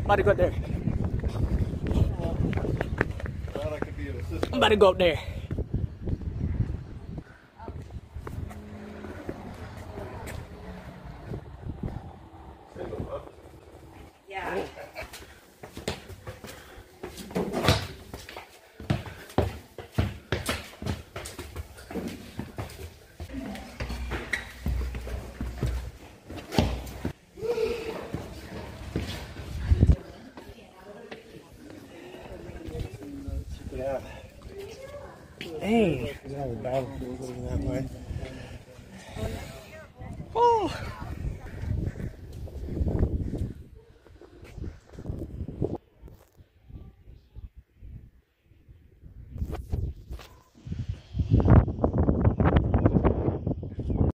About to go up there. I'm about to go up there. Yeah. Yeah. Dang. That way. Oh.